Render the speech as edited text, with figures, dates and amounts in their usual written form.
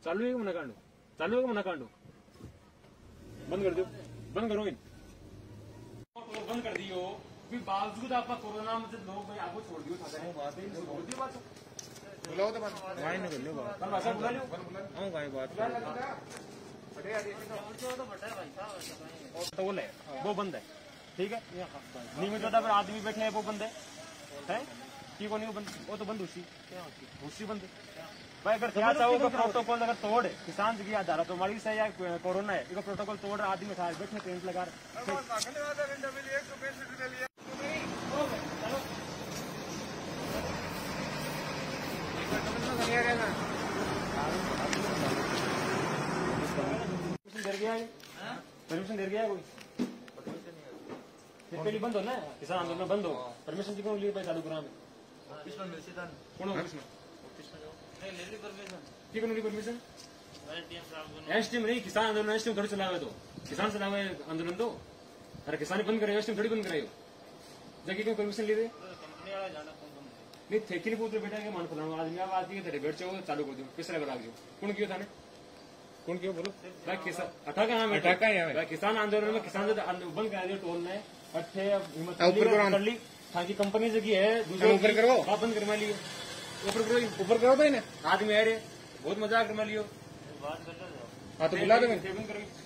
चालू है कि मना कांडो, चालू है कि मना कांडो, बंद कर दो, बंद करो इन बंद कर दियो। फिर बावजूद आपका कोरोना में लोग भाई आपको छोड़ दियो था बुलाओ तो वाई न कर लो कल भाषा बुला लो हां गाय बात तो बोले वो बंद है ठीक है नियमित होता पर आदमी बैठे हैं वो बंद है ठीक हो नहीं वो बंद वो तो बंद उसी बंद भाई अगर क्या चाहो तो प्रोटोकॉल अगर तोड़ किसान की आधार तो हमारी सही है कोरोना है इसको प्रोटोकॉल तोड़ आदमी उठा बैठे टेंट लगा परमिशन दे गया कोई पहले बंद हो ना किसान आंदोलन बंद हो परमिशन क्यों लिए चालू करा में परमिशन एसटीएम नहीं किसान आंदोलन एसटीएम थोड़ी चलावे तो किसान चलावे आंदोलन तो अरे किसान बंद करे एसटीएम थोड़ी बंद करायो जगह क्यों परमिशन ले दे नहीं थे कि पुत्र बेटा के मान फलाऊंगा आदमी आप आती है तेरे बैठ जाओ चालू कर दो किस तरह बना दो कौन क्यों था कौन क्यों बोलो भाई किसान अटका है भाई किसान आंदोलन में किसान बंद करा दिया टोल ने अट्ठे हिम्मत कर ली ताकि कंपनी से की है दूसरे ऊपर करो आप बंद करवा लियो ऊपर करो तो आदमी आ रहे बहुत मजाक करवा लियो हाँ तो बुला दो बंद करो